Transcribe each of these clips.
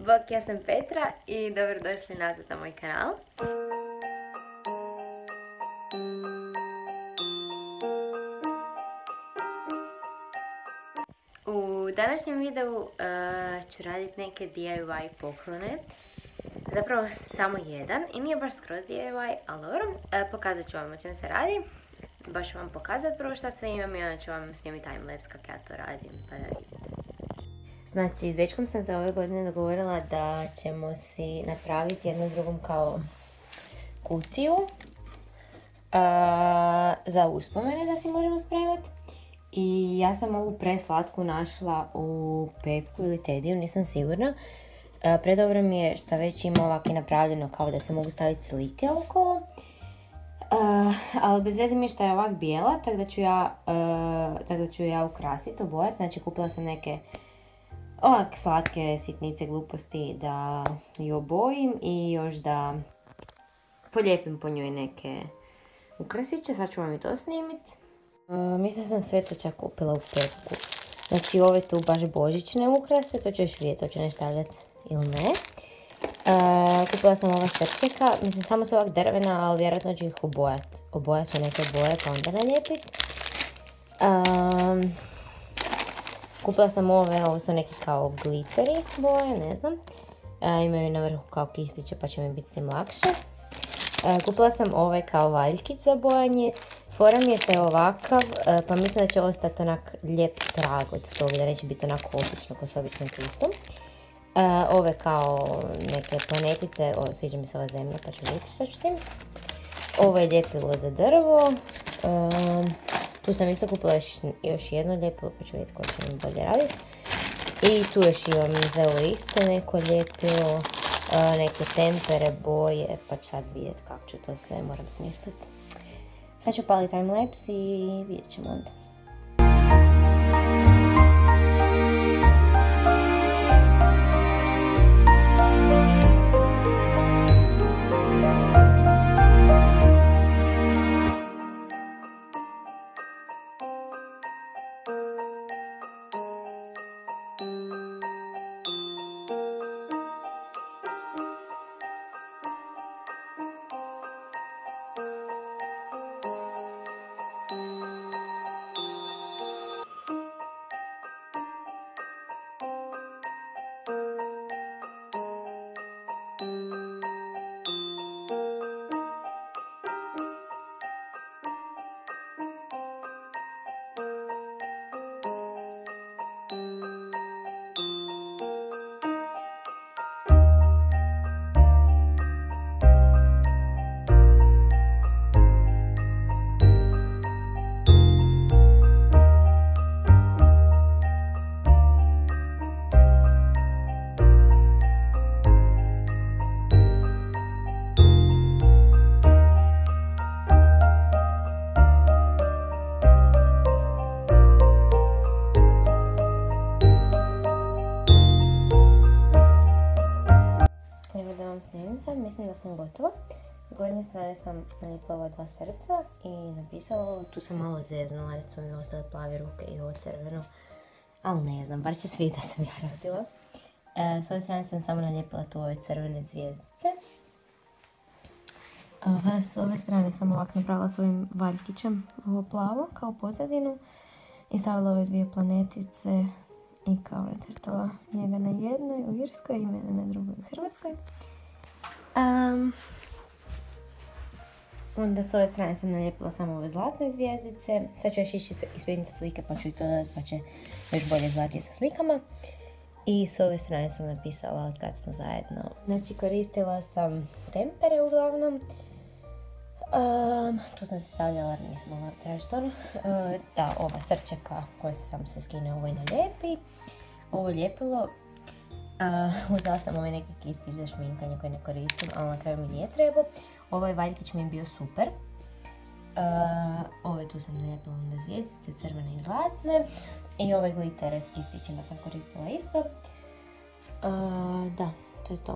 Bok, ja sam Petra i dobrodošli nazad na moj kanal. U današnjem videu ću raditi neke DIY poklone. Zapravo samo jedan i nije baš skroz DIY, ali dobro. Pokazat ću vam o čem se radi. Baš ću vam pokazati prvo šta sve imam i onda ću vam snimiti timelapse kako ja to radim, pa da vidite. Znači, s dečkom sam se ove godine dogovorila da ćemo si napraviti jednu drugom kao kutiju za uspomene da si možemo spremati. I ja sam ovu preslatku našla u Pepku ili Tediju, nisam sigurna. Predobro mi je što već ima ovako i napravljeno kao da se mogu staviti slike okolo. Ali bez veze mi je što je ovak bijela, tako da ću ja ukrasiti, obojati. Znači kupila sam neke ovak slatke sitnice gluposti da ju obojim i još da polijepim po njoj neke ukrasiće. Sad ću vam i to snimiti. Mislim sam sve to čak kupila u Pepku. Znači ove tu baš božićne ukrase, to ću još vidjeti, to ću ne stavljati ili ne. Kupila sam ova srčeka, mislim samo su ovak drvena, ali vjerojatno ću ih obojati u neke boje pa onda nalijepiti. Kupila sam ovo su neki kao glitteri boje, ne znam. Imaju na vrhu kao kisliće pa će mi biti s tim lakše. Kupila sam ovaj kao valjkić za bojanje. Fora mi je što je ovakav, pa mislim da će ostati onak lijep trag od toga, da neće biti onako obično ko s običnom tistom. Ove kao neke planetice, sviđa mi se ova zemlja pa ću vidjeti što ću s tim. Ovo je ljepilo za drvo. Tu sam isto kupila još jedno ljepilo pa ću vidjeti koje će mi bolje raditi. I tu još imam za ovo isto neko ljepilo, neke tempere, boje, pa ću sad vidjeti kako ću to sve moram smisliti. Sad ću paliti timelapse i vidjet ćemo onda. Mislim da sam gotova. S gornje strane sam nalijepila ova dva srca i napisala ovo. Tu sam malo zeznula jer su mi ostale plave ruke i ovo crveno. Ali ne znam, bar će svi da sam ja radila. S ove strane sam samo nalijepila tu ove crvene zvijezdice. S ove strane sam ovako napravila s ovim valjkićem ovo plavo kao pozadinu. I stavila ove dvije planetice i kao je crtala njega na jednoj u Irskoj i mene na drugoj u Hrvatskoj. Onda s ove strane sam nalijepila samo ove zlatne zvijezdice. Sad ću još ići isprintat slike pa ću i to dodati pa će još bolje izgledati sa slikama. I s ove strane sam napisala od kad smo zajedno. Znači koristila sam tempere uglavnom. Tu sam se stavljala, nisam mogla tražiti ono. Da, ova srčeka koja sam se skine ovo i nalijepi. Ovo ljepilo. Uzela sam ovaj neki kistić za šminkanje koji ne koristim, ali na kraju mi nije trebao. Ovaj valjkić mi je bio super. Ove tu sam nalijepila onda zvijezdice, crvene i zlatne. I ove glitere s kistićima sam koristila isto. Da, to je to.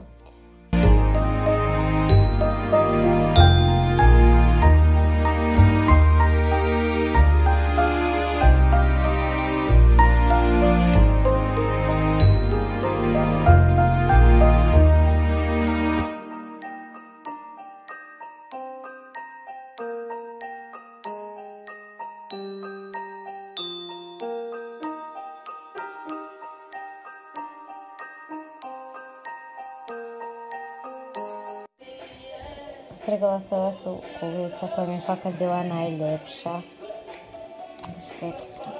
Istrgala se ova kuglica koja mi je fakat bila najljepša. Špetica.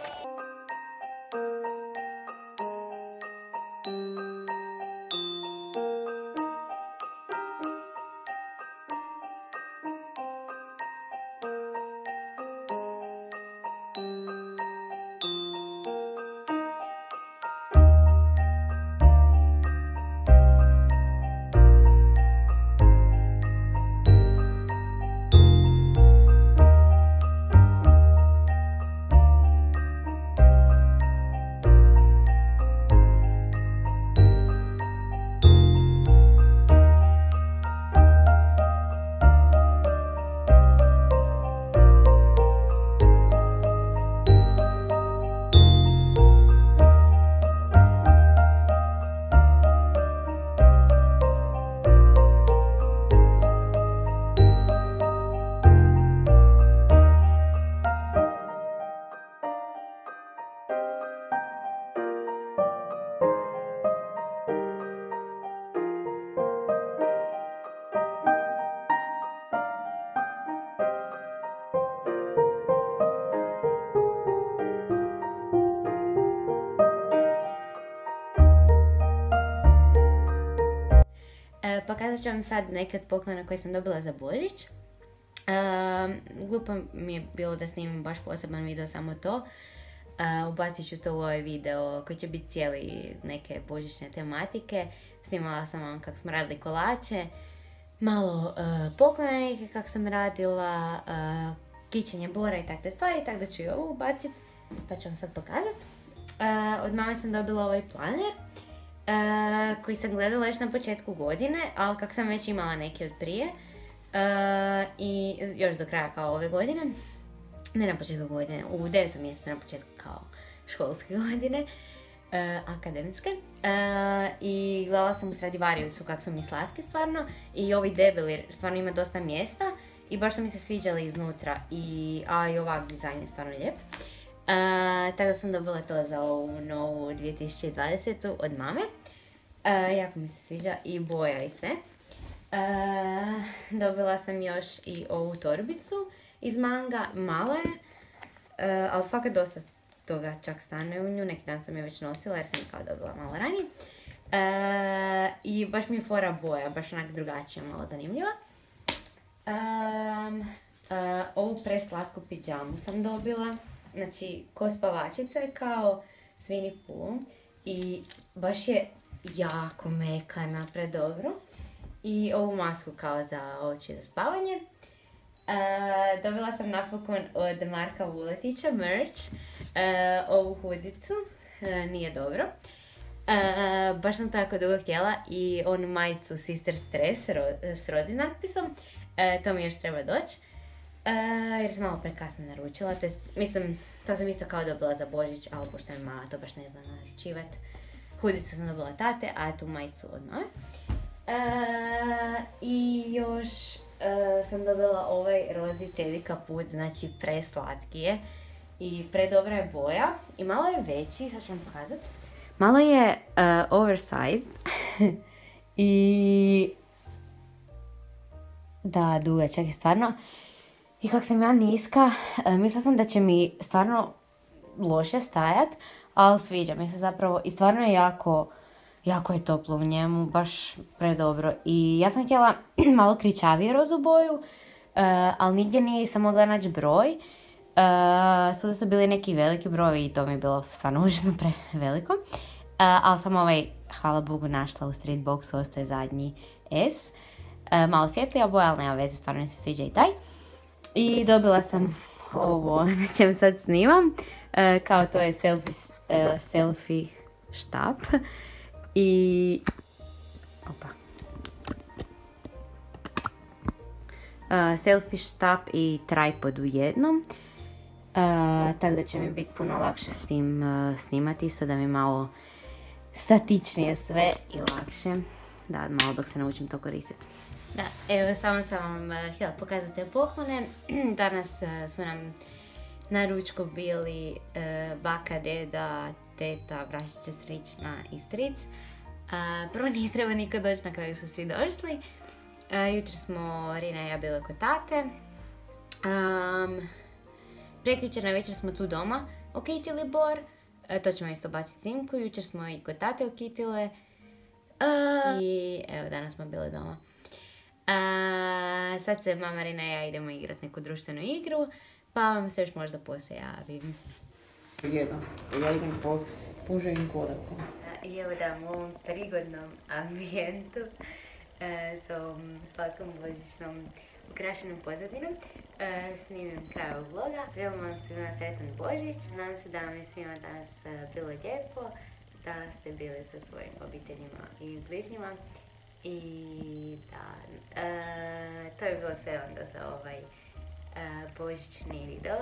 Pokazat ću vam sad neke od poklona koje sam dobila za Božić. Glupo mi je bilo da snimim baš poseban video samo to. Ubacit ću to u ovaj video koji će biti cijeli neke božićne tematike. Snimala sam vam kako smo radili kolače, malo poklona neke kako sam radila, kićenje bora i takve stvari, tako da ću i ovo ubacit, pa ću vam sad pokazat. Od mame sam dobila ovaj planer koji sam gledala još na početku godine, ali kako sam već imala neki od prije i još do kraja kao ove godine, ne na početku godine, u 9. mjesecu na početku kao školske godine, akademske, i gledala sam u Stradivariusu kako su mi slatki stvarno i ovi debeli stvarno ima dosta mjesta i baš su mi se sviđali iznutra i ovak dizajn je stvarno lijep. Tako da sam dobila to za ovu novu 2020. od mame. Jako mi se sviđa i boja i sve. Dobila sam još i ovu torbicu iz Manga, mala je, ali fakat dosta toga čak stane u nju, neki dan sam je već nosila jer sam je kao dobila malo ranije. I baš mi je fora boja, baš onak drugačija, malo zanimljiva. Ovu preslatku pidžamu sam dobila, znači ko spavačica je kao Winnie Pooh i baš je jako mekana, predobro. I ovu masku kao za oči za spavanje. Dobila sam napokon od Marka Vuletića merch, ovu hudicu, nije dobro. Baš sam tako dugo htjela i onu majicu Sister Stress s rozim natpisom, to mi još treba doći. Jer sam malo prekasno naručila, to jest, mislim, to sam isto kao dobila za Božić, ali pošto je mama to baš ne zna naručivat. Hudicu sam dobila tate, a tu majicu od mame. I još sam dobila ovaj rozi Teddy kaput, znači preslatki je i predobra je boja i malo je veći, sad ću vam pokazat. Malo je oversized i da, dugačak je stvarno. I kako sam ja niska, mislila sam da će mi stvarno loše stajat, ali sviđa mi se zapravo i stvarno je jako je toplo u njemu, baš predobro. I ja sam htjela malo kričavije rozu boju, ali nigdje nisam mogla naći broj. Svuda su bili neki veliki broj i to mi je bilo stvarno užasno preveliko. Ali sam ovaj, hvala Bogu, našla u Street Boxu, ostaje zadnji S. Malo svjetlija boja, ali nema veze, stvarno mi se sviđa i taj. I dobila sam ovo na čem sad snimam, kao to je selfie štap. I selfie štap i tripod u jednom, tako da će mi biti puno lakše s tim snimati, isto da mi malo statičnije sve i lakše, da malo dok se naučim to koristiti. Da, evo samo sam vam htjela pokazati te poklone. Danas su nam na ručku bili baka, deda, teta, bratiće, strična i stric. Prvo nije treba niko doći, na kraju su svi došli. Jučer smo Rina i ja bile kod tate. Prekjučer na večer smo tu doma okitili bor. To ćemo isto baciti snimku. Jučer smo i kod tate okitile. I evo, danas smo bile doma. Sad se mama, Rina i ja idemo igrati neku društvenu igru. Pa vam se još možda poslije javim. Ja idem po puževim korakom. I evo da, u ovom prigodnom ambijentu s ovom slatkom božićnom ukrašenom pozadinom snimim kraj ovog vloga. Želim vam svima sretan Božić. Nadam se da vam je svima danas bilo lijepo, da ste bili sa svojim obiteljima i bližnjima. I da, to je bilo sve onda za ovaj božićni video.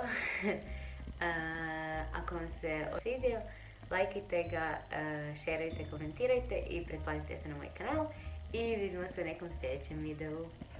Ako vam se svidio, lajkajte ga, šerajte, komentirajte i pretplatite se na moj kanal i vidimo se u nekom sljedećem videu.